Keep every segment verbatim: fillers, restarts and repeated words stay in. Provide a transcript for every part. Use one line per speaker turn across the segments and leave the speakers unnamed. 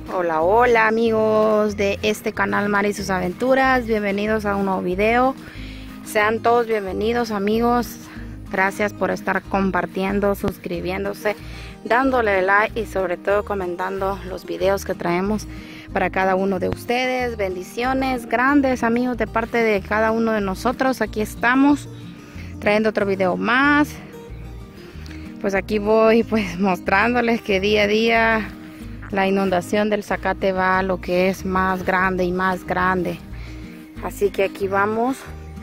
Hola, hola amigos de este canal Mari y sus aventuras, bienvenidos a un nuevo video. Sean todos bienvenidos amigos, gracias por estar compartiendo, suscribiéndose, dándole like y sobre todo comentando los videos que traemos para cada uno de ustedes. Bendiciones grandes amigos de parte de cada uno de nosotros. Aquí estamos trayendo otro video más. Pues aquí voy pues mostrándoles que día a día la inundación del zacate va a lo que es más grande y más grande. Así que aquí vamos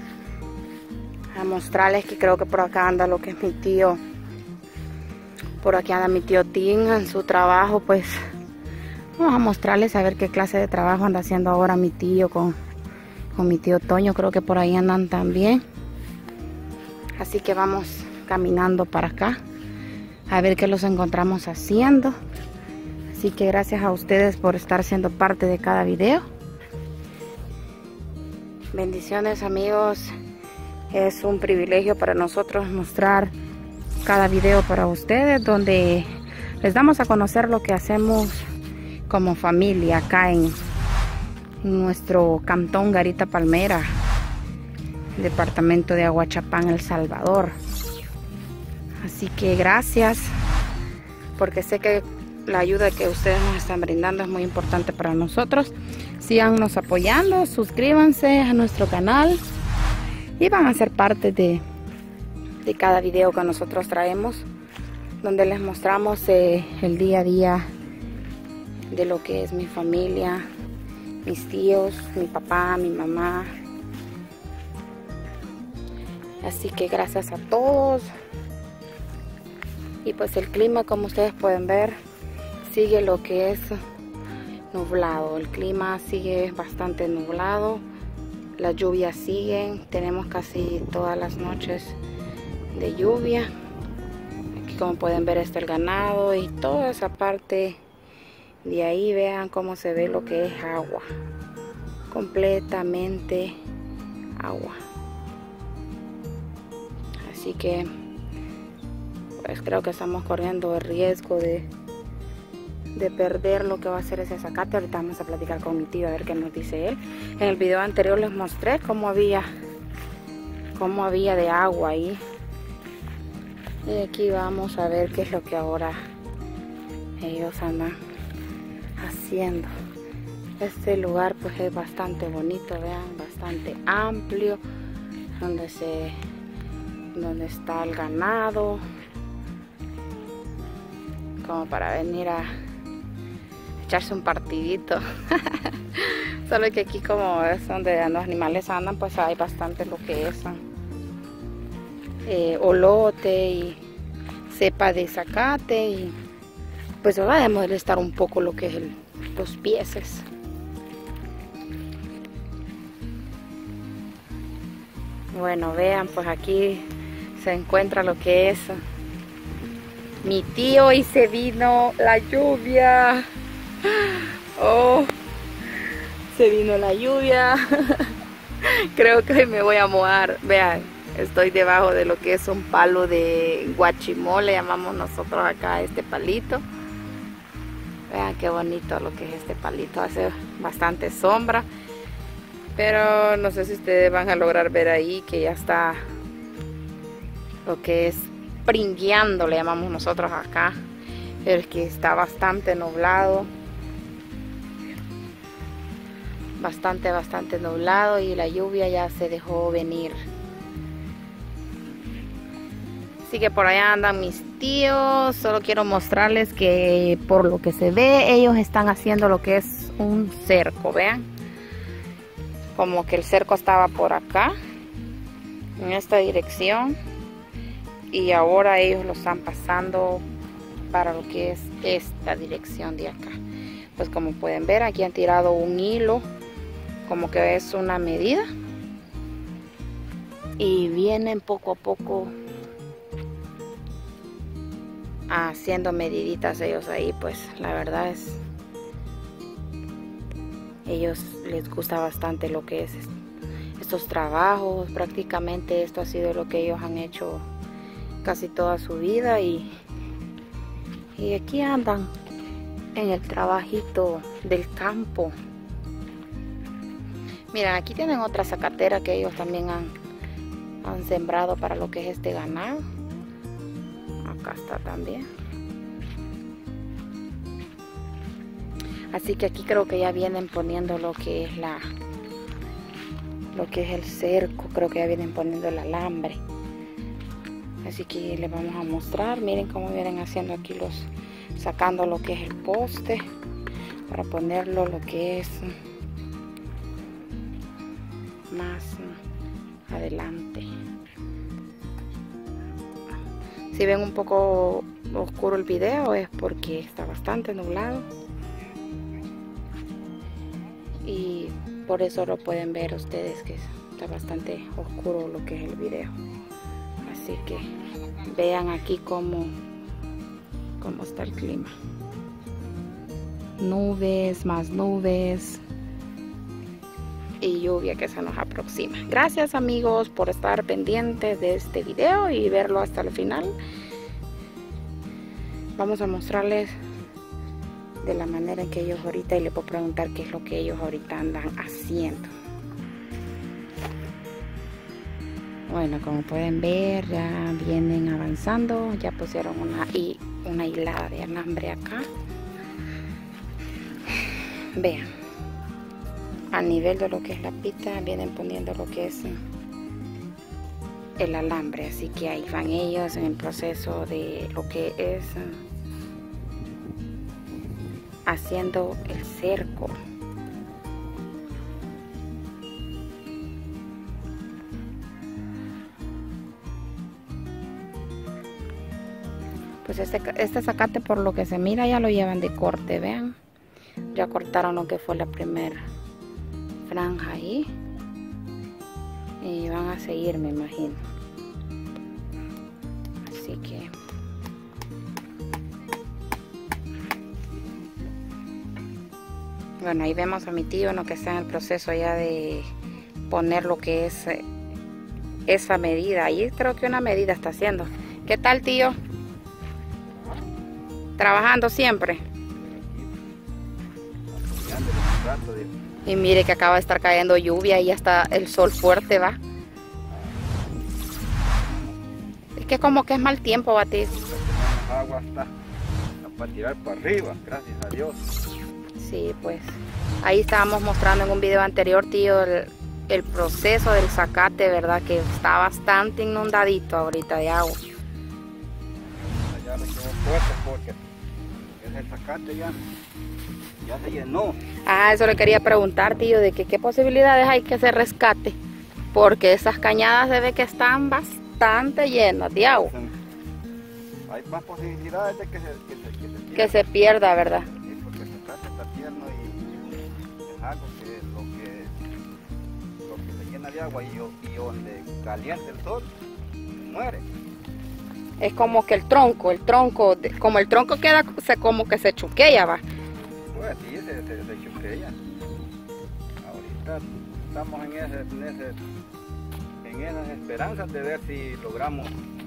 a mostrarles que creo que por acá anda lo que es mi tío. Por aquí anda mi tío Tim en su trabajo. Pues vamos a mostrarles a ver qué clase de trabajo anda haciendo ahora mi tío con, con mi tío Toño. Creo que por ahí andan también. Así que vamos caminando para acá a ver qué los encontramos haciendo. Así que gracias a ustedes por estar siendo parte de cada video. Bendiciones amigos. Es un privilegio para nosotros mostrar cada video para ustedes, donde les damos a conocer lo que hacemos como familia acá en nuestro cantón Garita Palmera, departamento de Aguachapán, El Salvador. Así que gracias, porque sé que la ayuda que ustedes nos están brindando es muy importante para nosotros. Síganos apoyando, suscríbanse a nuestro canal y van a ser parte de, de cada video que nosotros traemos, donde les mostramos eh, el día a día de lo que es mi familia, mis tíos, mi papá, mi mamá. Así que gracias a todos. Y pues el clima, como ustedes pueden ver, sigue lo que es nublado. El clima sigue bastante nublado. Las lluvias siguen. Tenemos casi todas las noches de lluvia. Aquí como pueden ver está el ganado y toda esa parte de ahí. Vean cómo se ve lo que es agua. Completamente agua. Así que pues creo que estamos corriendo el riesgo de de perder lo que va a ser ese zacate. Ahorita vamos a platicar con mi tío a ver qué nos dice él. En el video anterior les mostré cómo había cómo había de agua ahí, y aquí vamos a ver qué es lo que ahora ellos andan haciendo. Este lugar pues es bastante bonito, vean, bastante amplio, donde se donde está el ganado, como para venir a echarse un partidito. Solo que aquí como es donde los animales andan, pues hay bastante lo que es eh, olote y cepa de zacate, y pues va a molestar un poco lo que es el, los pieses. Bueno, vean, pues aquí se encuentra lo que es mi tío y se vino la lluvia. Oh, se vino la lluvia. Creo que hoy me voy a mojar. Vean, estoy debajo de lo que es un palo de guachimol, le llamamos nosotros acá a este palito. Vean qué bonito lo que es este palito. Hace bastante sombra, pero no sé si ustedes van a lograr ver ahí que ya está lo que es pringueando, le llamamos nosotros acá. Pero es que está bastante nublado. Bastante, bastante nublado, y la lluvia ya se dejó venir. Así que por allá andan mis tíos. Solo quiero mostrarles que por lo que se ve, ellos están haciendo lo que es un cerco. Vean, como que el cerco estaba por acá, en esta dirección, y ahora ellos lo están pasando para lo que es esta dirección de acá. Pues como pueden ver, aquí han tirado un hilo, como que es una medida, y vienen poco a poco haciendo mediditas ellos ahí. Pues la verdad es, ellos les gusta bastante lo que es estos trabajos. Prácticamente esto ha sido lo que ellos han hecho casi toda su vida, y, y aquí andan en el trabajito del campo. Miren, aquí tienen otra zacatera que ellos también han, han sembrado para lo que es este ganado. Acá está también. Así que aquí creo que ya vienen poniendo lo que es la lo que es el cerco. Creo que ya vienen poniendo el alambre. Así que les vamos a mostrar. Miren cómo vienen haciendo aquí los, sacando lo que es el poste para ponerlo lo que es más adelante. Si ven un poco oscuro el video es porque está bastante nublado y por eso lo pueden ver ustedes que está bastante oscuro lo que es el video. Así que vean aquí cómo, cómo está el clima. Nubes, más nubes y lluvia que se nos aproxima. Gracias amigos por estar pendientes de este video y verlo hasta el final. Vamos a mostrarles de la manera en que ellos ahorita, y les puedo preguntar qué es lo que ellos ahorita andan haciendo. Bueno, como pueden ver, ya vienen avanzando, ya pusieron una, y una hilada de alambre acá. Vean, a nivel de lo que es la pista, vienen poniendo lo que es el alambre, así que ahí van ellos en el proceso de lo que es haciendo el cerco. Pues este, este zacate, por lo que se mira, ya lo llevan de corte, vean. Ya cortaron lo que fue la primera franja ahí. Y van a seguir, me imagino. Así que bueno, ahí vemos a mi tío, ¿no?, que está en el proceso ya de poner lo que es eh, esa medida. Ahí creo que una medida está haciendo. ¿Qué tal, tío? Trabajando siempre. Y mire que acaba de estar cayendo lluvia y ya está el sol fuerte, va. Es que como que es mal tiempo, Batis.
El agua está para tirar para arriba, gracias a Dios.
Sí, pues ahí estábamos mostrando en un video anterior, tío, el, el proceso del zacate, ¿verdad? Que está bastante inundadito ahorita de agua.
Ya le quedó fuerte porque el zacate ya, ya se llenó.
Ah, eso le quería preguntar, tío, de que qué posibilidades hay que se rescate, porque esas cañadas se ve que están bastante llenas de agua.
Hay más posibilidades de que se, que se, que se pierda.
Que se pierda, ¿verdad?
Sí, porque el zacate está tierno y es algo que lo que, lo que se llena de agua y, y donde calienta el sol, muere.
Es como que el tronco, el tronco, como el tronco queda, se, como que se chuquea, va.
Pues sí, se, se, se chuquea. Ahorita estamos en, ese, en, ese, en esas esperanzas de ver si logramos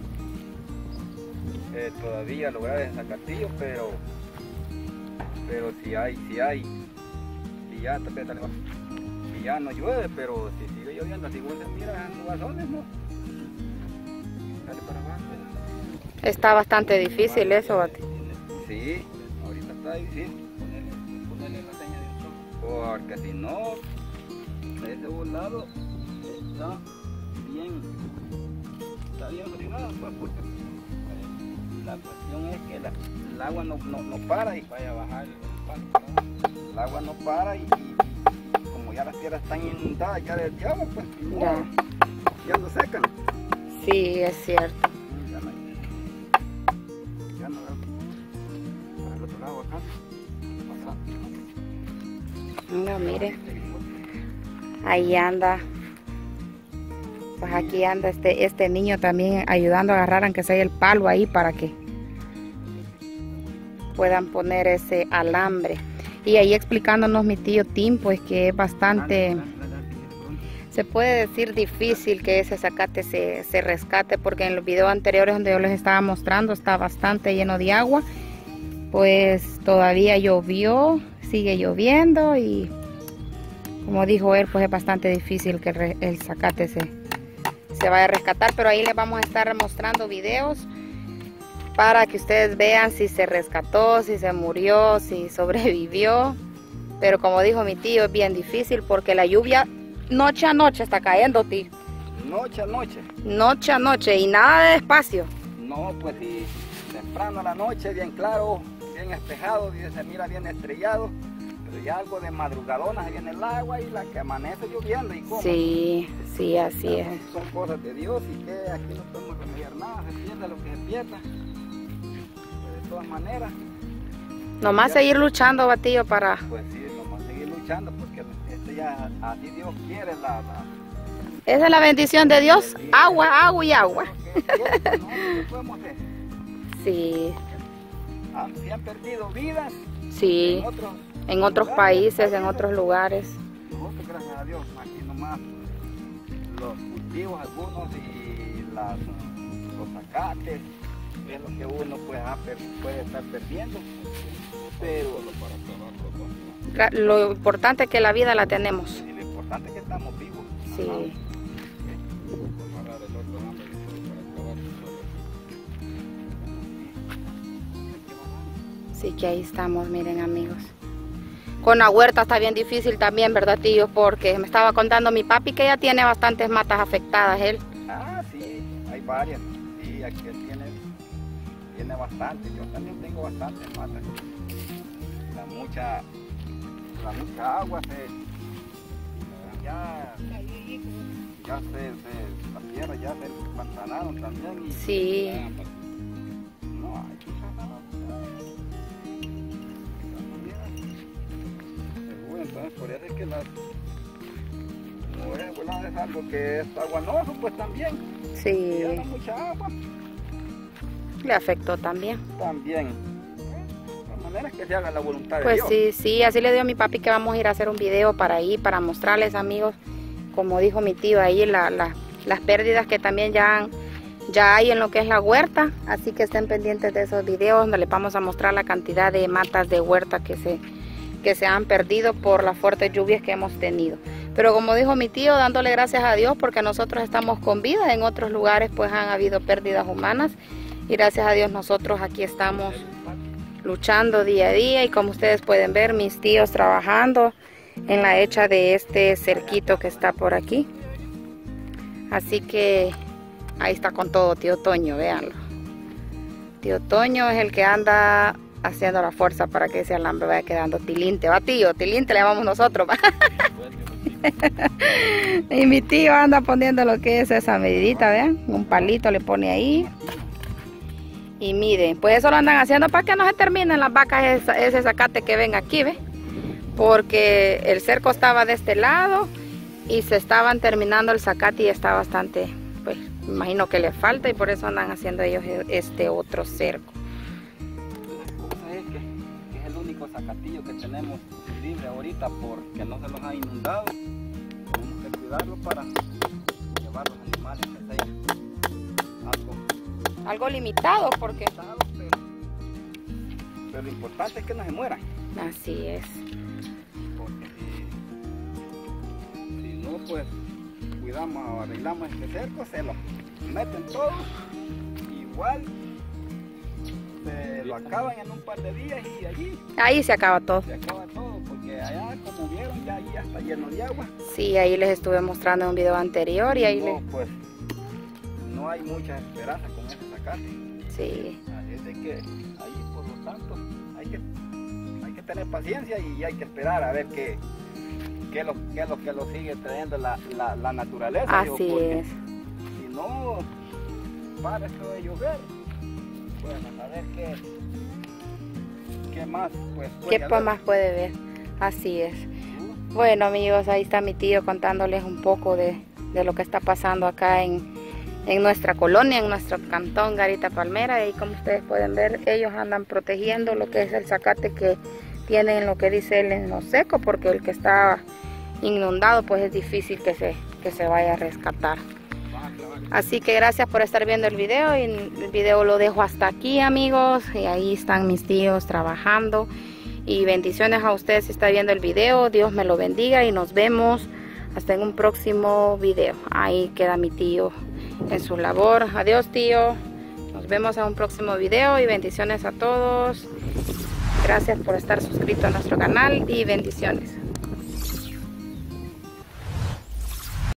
eh, todavía lograr ese zacatillo, pero pero si hay, si hay, si ya, si ya no llueve, pero si sigue lloviendo, si vos miras en nubazones, no, dale para abajo.
Está bastante difícil eso, Bati.
Sí, ahorita está difícil ponerle, ponerle la seña de un tronco, porque si no, de ese lado está bien, está bien fregado, pues, porque la cuestión es que la, el agua no, no, no para y vaya a bajar el palo. El agua no para y, y, y como ya las tierras están inundadas ya del agua, pues
ya,
ya no secan.
Sí, es cierto.
Ya no hay, ya no hay. Para el otro lado acá,
No, mire, ahí anda. Pues aquí anda este, este niño también ayudando a agarrar aunque sea el palo ahí para que puedan poner ese alambre. Y ahí explicándonos mi tío Tim, pues que es bastante, se puede decir difícil que ese zacate se, se rescate, porque en los videos anteriores donde yo les estaba mostrando está bastante lleno de agua pues todavía llovió, sigue lloviendo y como dijo él, pues es bastante difícil que el, el zacate se, se vaya a rescatar, pero ahí les vamos a estar mostrando videos para que ustedes vean si se rescató, si se murió, si sobrevivió. Pero como dijo mi tío, es bien difícil porque la lluvia noche a noche está cayendo, tío.
Noche a noche.
Noche a noche y nada de despacio.
No, pues si temprano a la noche, bien claro, bien espejado, y se mira bien estrellado. Pero ya algo de madrugadona se viene el agua y la que amanece lloviendo y cómo.
Sí, sí, así
ya,
es.
Son, son cosas de Dios y que aquí no podemos remediar nada, se pierda lo que se pierda. De todas maneras.
Nomás
ya,
seguir luchando, Batillo, para...
Pues sí, nomás seguir luchando porque este ya, así Dios quiere la... la
esa es la bendición de Dios, agua, agua y agua.
Quiere, no, ¿qué podemos hacer?
Sí.
Ah, se han perdido vidas.
Sí,
en otros,
en otros
lugares,
países,
países,
en otros lugares.
Nosotros, gracias a Dios, aquí nomás los cultivos algunos y las, los zacates, es lo que uno pues, puede estar perdiendo, pero
lo importante es que la vida la tenemos.
Y lo importante es que estamos vivos.
Sí.
Ajá.
Sí que ahí estamos, miren amigos. Con la huerta está bien difícil también, ¿verdad, tío? Porque me estaba contando mi papi que ya tiene bastantes matas afectadas él.
Ah, sí, hay varias. Sí, aquí él tiene, tiene bastante. Yo también tengo bastantes matas. La mucha, la mucha agua se, ya, ya se, se, la tierra ya se pantanaron también. Y,
sí.
No hay que nada. Entonces por eso es que las, como es, bueno, es algo que es aguanoso, pues también.
Sí.
Y mucha agua.
Le afectó también.
También. De manera que se haga la voluntad
pues
de Dios.
sí, sí, así le dio a mi papi que vamos a ir a hacer un video para ahí, para mostrarles, amigos, como dijo mi tío ahí, la, la, las pérdidas que también ya, ya hay en lo que es la huerta. Así que estén pendientes de esos videos donde les vamos a mostrar la cantidad de matas de huerta que se... que se han perdido por las fuertes lluvias que hemos tenido. Pero como dijo mi tío, dándole gracias a Dios porque nosotros estamos con vida. En otros lugares pues han habido pérdidas humanas y gracias a Dios nosotros aquí estamos luchando día a día y como ustedes pueden ver mis tíos trabajando en la hecha de este cerquito que está por aquí. Así que ahí está con todo tío Toño, véanlo. Tío Toño es el que anda haciendo la fuerza para que ese alambre vaya quedando tilinte, va tío, tilinte le llamamos nosotros. Y mi tío anda poniendo lo que es esa medidita, vean, un palito le pone ahí. Y miren, pues eso lo andan haciendo para que no se terminen las vacas esa, ese zacate que ven aquí, ve. Porque el cerco estaba de este lado y se estaban terminando el zacate y está bastante, pues me imagino que le falta y por eso andan haciendo ellos este otro cerco.
Zacatillo que tenemos libre ahorita porque no se los ha inundado, tenemos que cuidarlo para llevar los animales que sea algo,
algo limitado porque
limitado, pero, pero lo importante es que no se mueran.
Así es,
porque si, si no pues cuidamos o arreglamos este cerco, se lo meten todos igual. Se lo acaban en un par de días y allí
ahí se acaba todo.
Se acaba todo porque allá como vieron ya ahí está lleno de agua.
Sí, ahí les estuve mostrando en un video anterior y ahí
no,
les...
pues no hay mucha esperanza con este zacate.
Sí.
Así es de que ahí por lo tanto hay que, hay que tener paciencia y hay que esperar a ver qué, qué, es, lo, qué es lo que lo sigue trayendo la, la, la naturaleza.
Así
digo,
es.
Si no para esto de llover, bueno, a ver qué, qué más pues,
¿Qué más puede ver? Así es. Bueno amigos, ahí está mi tío contándoles un poco de, de lo que está pasando acá en, en nuestra colonia, en nuestro cantón Garita Palmera. Y como ustedes pueden ver, ellos andan protegiendo lo que es el zacate que tienen, lo que dice él, en lo seco, porque el que está inundado pues es difícil que se, que se vaya a rescatar.
Van a
Así que gracias por estar viendo el video, y el video lo dejo hasta aquí, amigos, y ahí están mis tíos trabajando. Y bendiciones a ustedes si están viendo el video. Dios me lo bendiga y nos vemos hasta en un próximo video. Ahí queda mi tío en su labor. Adiós, tío. Nos vemos en un próximo video y bendiciones a todos. Gracias por estar suscrito a nuestro canal y bendiciones.